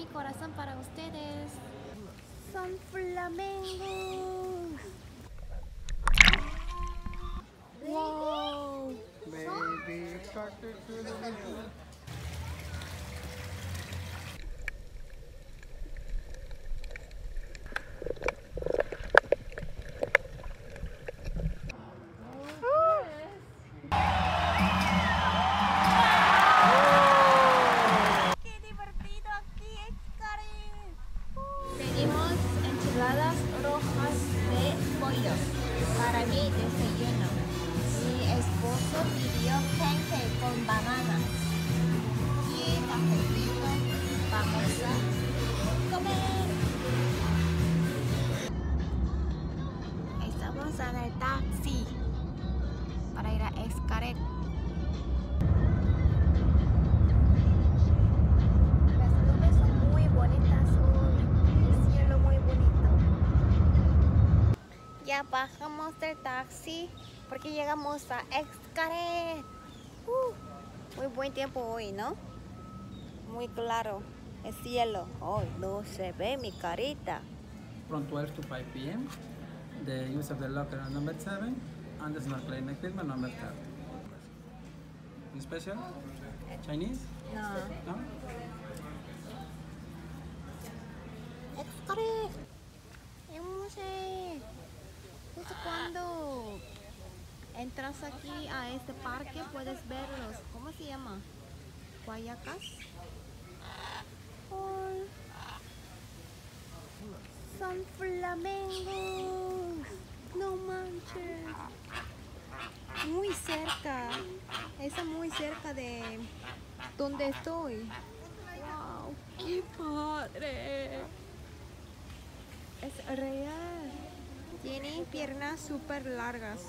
corazón para ustedes. Son flamingos. Wow. Baby shark. ¡Qué divertido aquí, Xcaret! Pedimos enchiladas rojas de pollo para mi desayuno. Mi esposo pidió pancake con bananas y cafecito. Vamos a comer. Estamos en el taxi para ir a Xcaret. Las nubes son muy bonitas hoy, el cielo muy bonito. Ya bajamos del taxi porque llegamos a Xcaret. Muy buen tiempo hoy, ¿no? Muy claro el cielo. Hoy no se ve mi carita. From 12 to 5 p.m. The use of the locker on number 7 and the snorkeling equipment number 30. Any special? Chinese? No. No? Xcaret. Hermoso. Justo cuando entras aquí a este parque puedes verlos. ¿Cómo se llama? Guayacas. Oh, son flamingos. No manches. Muy cerca. Está muy cerca de donde estoy. Wow, qué padre. Es real. Tiene piernas súper largas.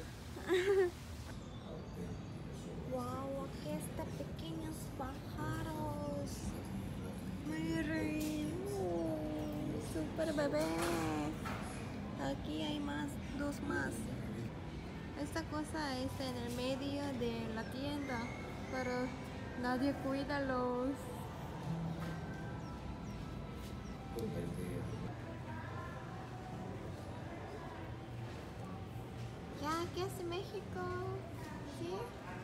Wow, aquí están pequeños pájaros. Miren, súper bebé. Aquí hay más, dos más. Esta cosa está en el medio de la tienda, pero nadie cuida los. Ya, ¿qué hace México? ¿Sí?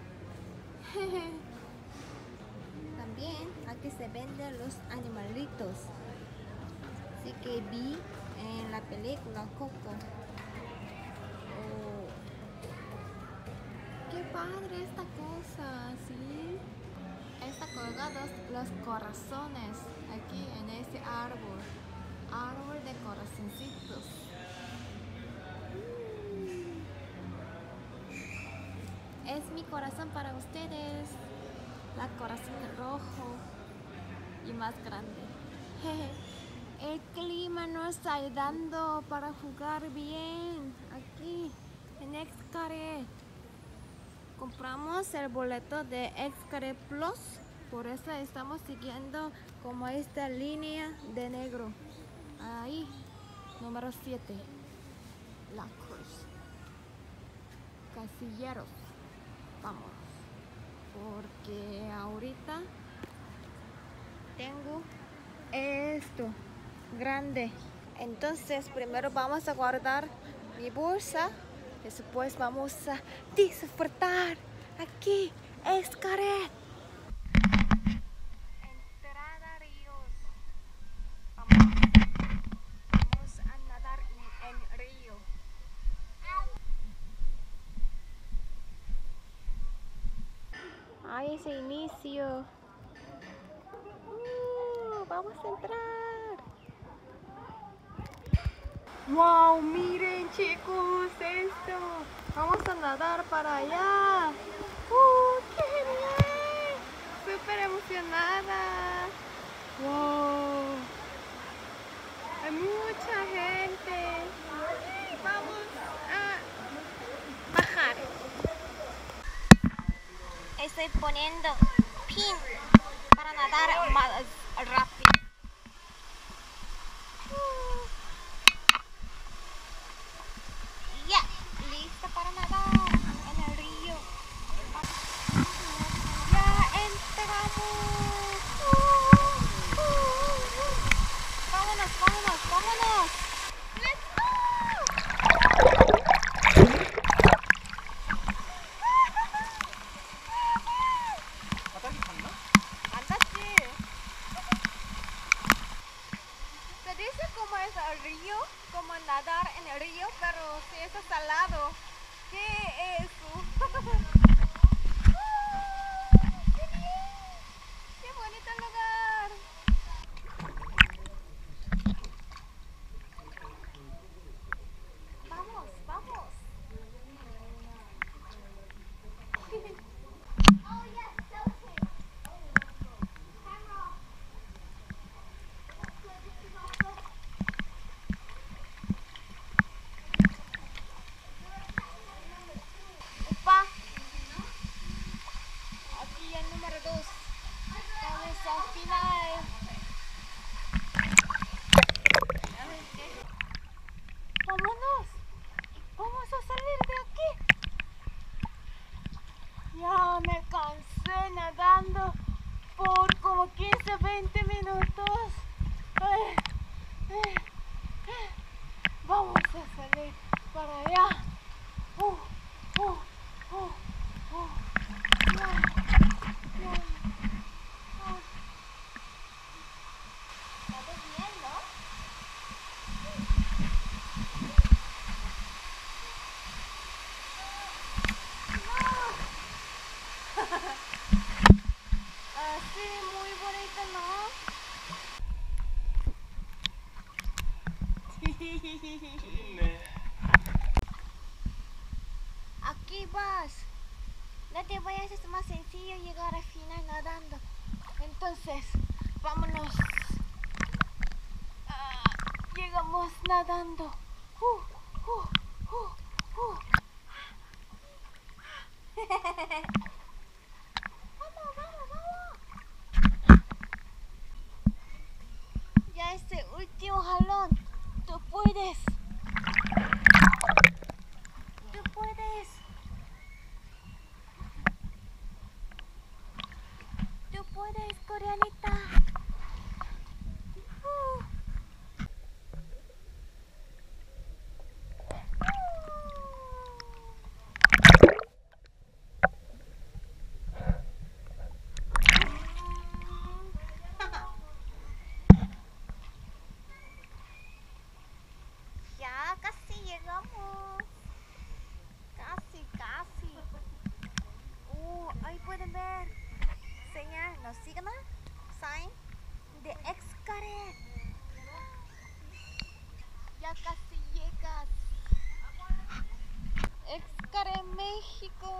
También aquí se venden los animalitos. Así que vi en la película Coco. Oh, qué padre esta cosa, ¿sí? Están colgados los corazones aquí en este árbol. Árbol de corazoncitos. Es mi corazón para ustedes. La corazón rojo y más grande. El clima nos está ayudando para jugar bien aquí en Xcaret. Compramos el boleto de Xcaret Plus, por eso estamos siguiendo como esta línea de negro. Ahí, número 7, la cruz. Casilleros. Vamos, porque ahorita tengo esto grande. Entonces primero vamos a guardar mi bolsa, después vamos a disfrutar aquí Xcaret. Entrada ríos. Vamos a nadar en río. Ahí ese inicio. Vamos a entrar. Wow, miren chicos esto. Vamos a nadar para allá. ¡Qué genial! Súper emocionada. Wow. Hay mucha gente. Vamos a bajar. Estoy poniendo pin para nadar más rápido. Ya, lista para nadar en el río. Ya entramos. el río, como nadar en el río, pero si es salado. ¿Qué es eso? ¡Qué bien! ¡Qué bonito lugar! Vamos, vamos. Oh yes, selfie. Camera. This is also. Opa, aquí el número 2. Vamos al final. Vámonos. Vamos a salir de aquí. Ya me cansé nadando por como 15-20 minutos. Ay, ay, ay. Vamos a salir para allá. Uh, uh, uh, uh. Ya, ya. ¿Estás bien, no? Así, muy bonito, ¿no? Aquí vas. No te vayas, es más sencillo llegar al final nadando. Entonces, vámonos. Llegamos nadando. Vamos, vamos, vamos. Ya este último jalón. Tú puedes. Tú puedes. Tú puedes, coreanita. Ya casi llegamos. Casi, casi. Ahí pueden ver. Señal, no signal, sign de Xcaret. Ya casi llegas. Xcaret, México.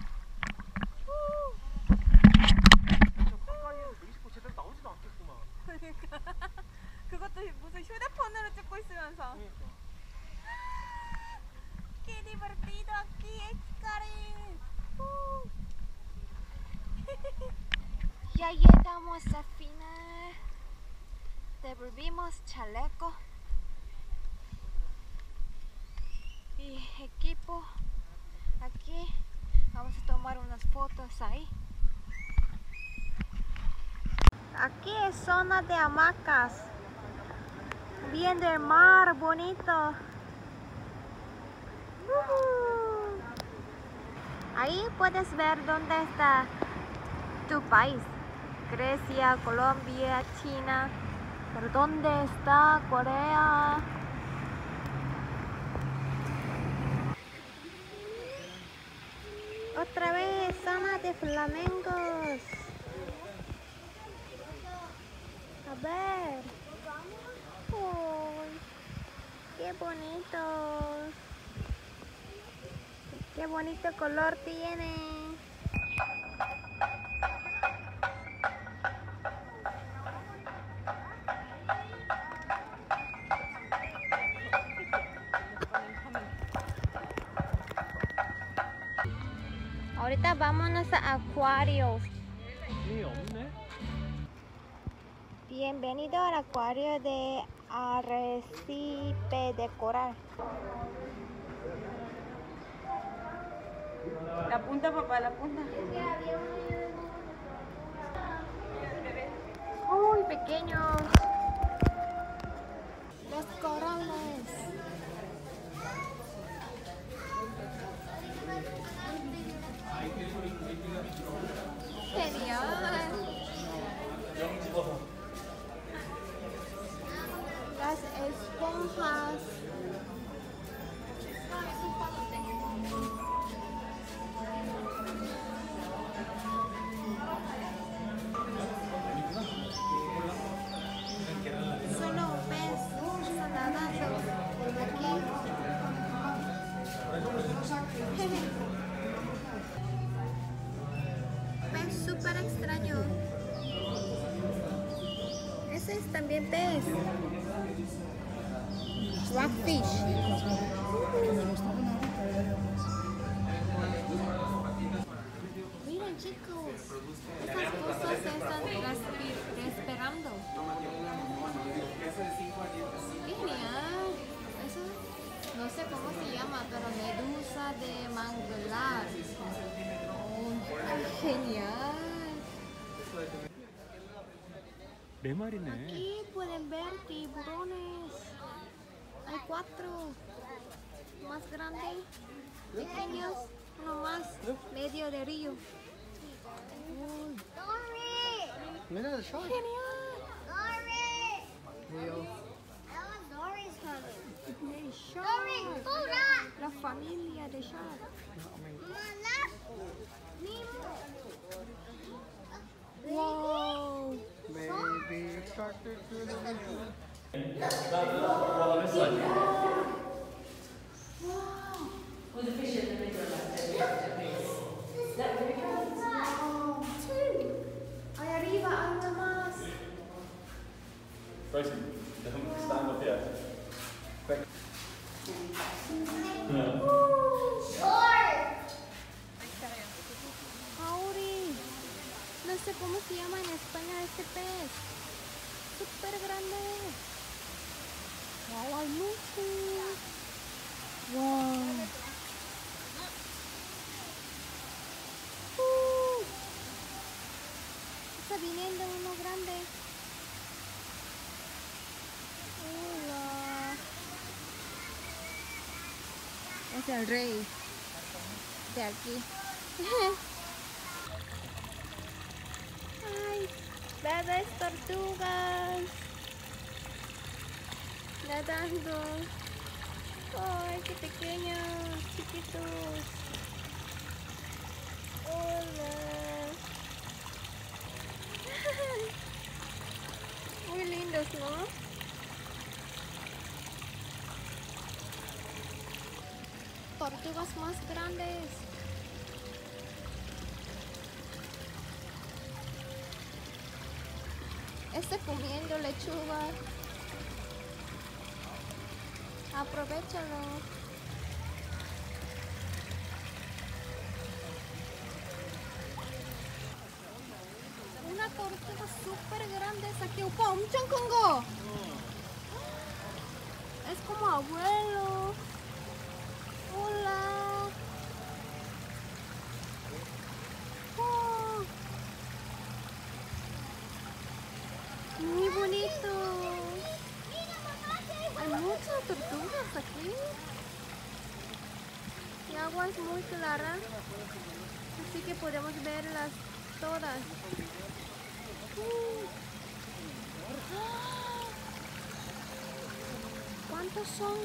그것도 무슨 휴대폰으로 찍고 있으면서. ¡Qué divertido aquí, Xcaret! Ya llegamos al final. Devolvimos chaleco y equipo. Aquí vamos a tomar unas fotos ahí. Aquí es zona de hamacas, viendo el mar bonito. Ahí puedes ver dónde está tu país, Grecia, Colombia, China. Pero ¿dónde está Corea? Otra vez zona de flamencos. A ver. ¡Uy! ¡Qué bonitos! ¡Qué bonito color tiene! Ahorita vámonos a acuarios. Bienvenido al acuario de arrecife de coral. La punta, papá, la punta. Uy, pequeños. Los corales. Genial. Las esponjas. ese es también pez. Rockfish. Miren chicos, estas cosas están respirando. Genial. Eso no sé cómo se llama, pero medusa de manglar. Oh, genial. Aquí pueden ver tiburones. Hay 4. Más grandes, pequeños, uno más, medio de río. Mira el shark. Genial. Leo. El shark. La familia de shark. Wow. Baby shark. Ahí arriba hay uno más. Tracy, déjame stand up here. Quick. Auri. No sé cómo se llama en España este pez. Súper grande. Wow, hay muchos. Wow. Está viniendo uno grande. Hola. Es el rey de aquí. Ay, bebés tortugas nadando. Ay, qué pequeños, chiquitos. Hola. Muy lindos, ¿no? Tortugas más grandes. Está comiendo lechuga. Aprovechalo. Una tortuga súper grande es aquí. 오빠 엄청 큰 거. Es como abuelo. Hola. Oh. Muy bonito. Hay muchas tortugas aquí. El agua es muy clara, así que podemos verlas todas. ¿Cuántos son?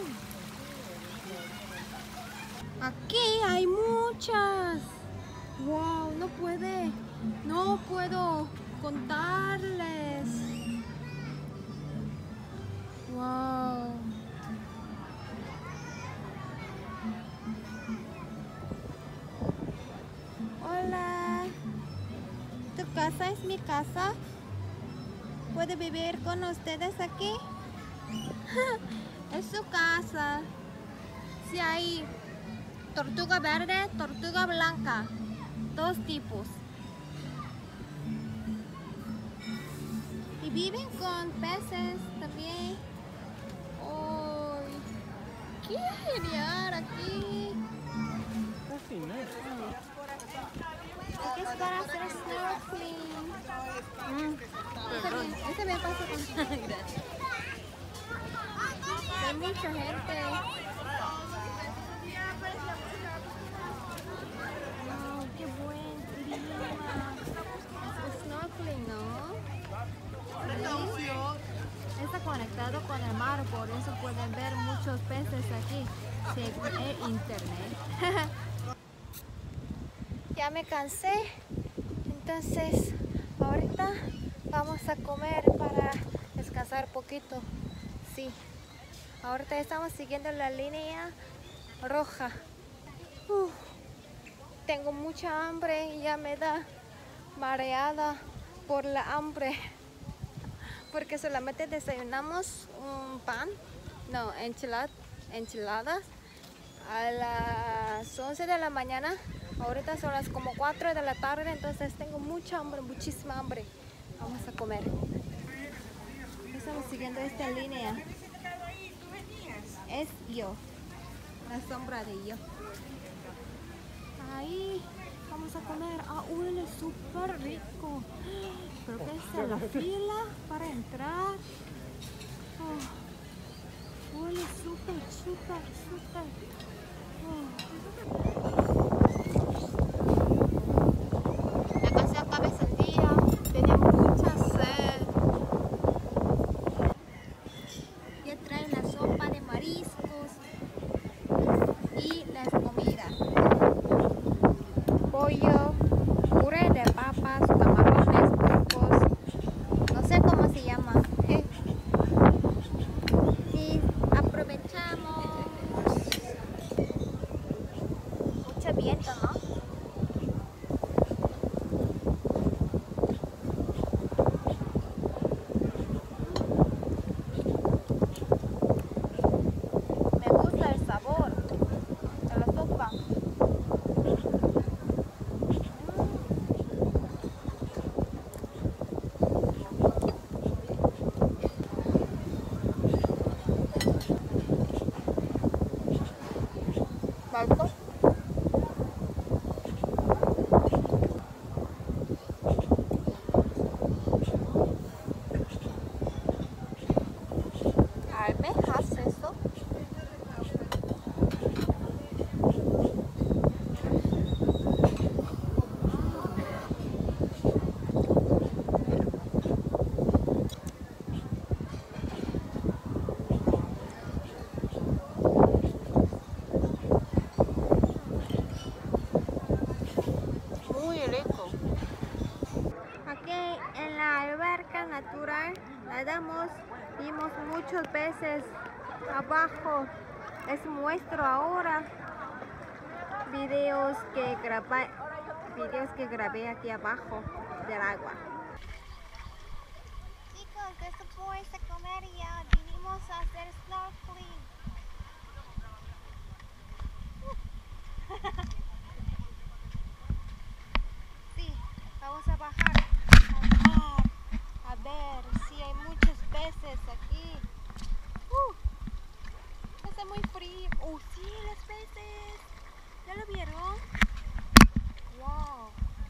Aquí hay muchas. Wow, no puedo contarles. Wow. Hola. ¿Tu casa es mi casa? ¿Puedo vivir con ustedes aquí? Es su casa. Sí, hay tortuga verde, tortuga blanca. 2 tipos. Y viven con peces también. ¡Ay! ¡Qué genial aquí! Aquí es para hacer snorkeling. Este me pasa con... Gracias. Hay mucha gente. Wow, qué buen clima. Es snorkeling, ¿no? Sí. Está conectado con el mar, por eso pueden ver muchos peces aquí, según el internet. Ya me cansé, entonces ahorita vamos a comer para descansar poquito. Sí, ahorita estamos siguiendo la línea roja. Tengo mucha hambre y ya me da mareada por la hambre. porque solamente desayunamos un pan, no, enchiladas a las 11 de la mañana. Ahorita son las como 4 de la tarde, entonces tengo mucha hambre, muchísima hambre. Vamos a comer. Estamos siguiendo esta línea. Es yo, la sombra de yo. Ahí vamos a comer. Ah, huele súper rico. Creo que es la fila para entrar. Oh, huele súper, súper, súper. Ya casi acaba el día. Tenía mucha sed. Ya trae la sopa de mariscos y las comidas. Pollo, puré de papas, camarones, pulpos, no sé cómo se llama. Y aprovechamos. Mucho viento, ¿no? Me gusta el sabor de la sopa. ¿Balcón? ¿Armejas eso? Muy rico. Aquí en la alberca natural nadamos, vimos muchos peces abajo. Les muestro ahora videos que grabé aquí abajo del agua. Chicos, después de comer ya vinimos a hacer snorkeling. Sí, vamos a bajar al mar a ver si hay muchos peces aquí. Está muy frío. Sí, los peces. ¿Ya lo vieron? Wow.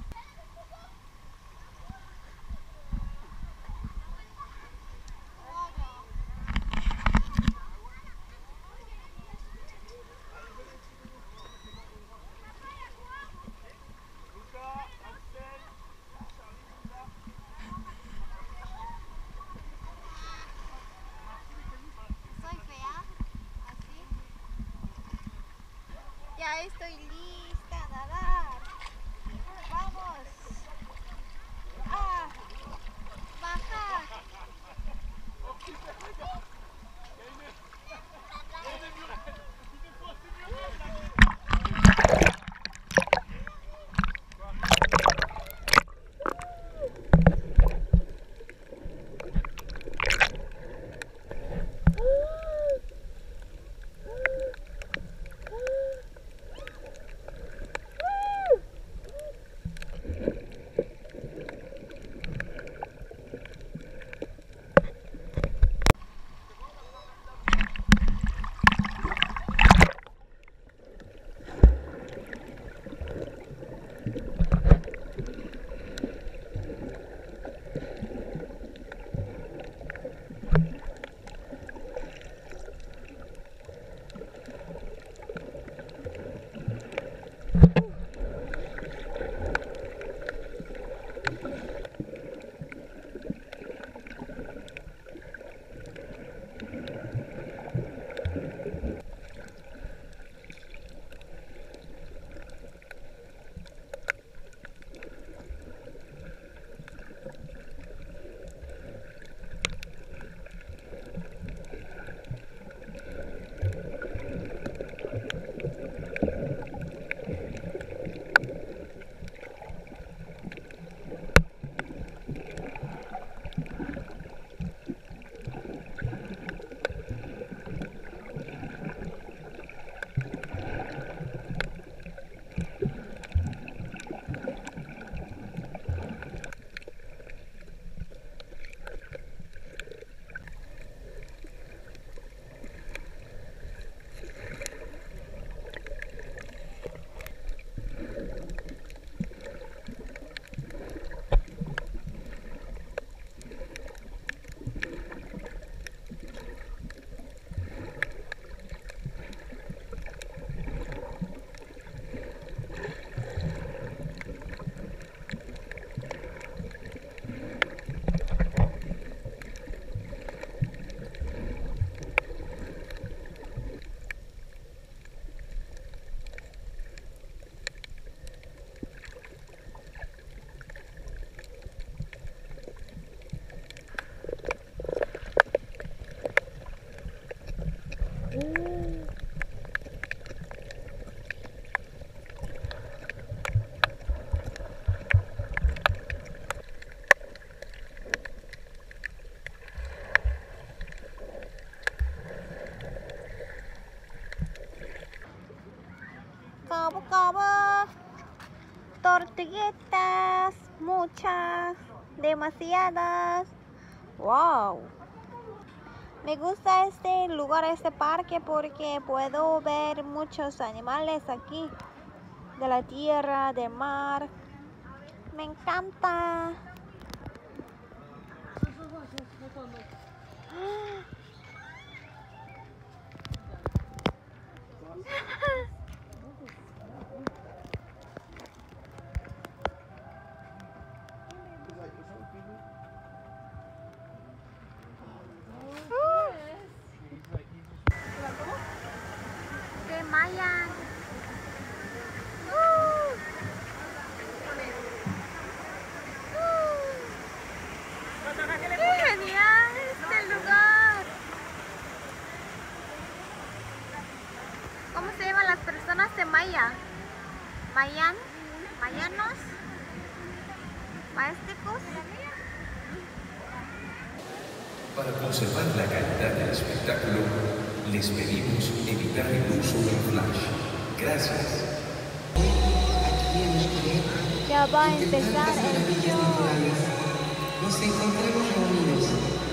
Ya estoy lista a nadar. Vamos a bajar. Cabo. Tortuguitas, muchas, demasiadas. Wow. Me gusta este lugar, este parque, porque puedo ver muchos animales aquí, de la tierra, del mar. Me encanta. ¡Qué Maya! ¡Qué genial este lugar! ¿Cómo se llaman las personas de Maya? ¿Mayanos? ¿Maesticos? Para conservar la calidad del espectáculo, les pedimos evitar el uso del flash. Gracias. Ya va a empezar el show. Nos encontramos reunidos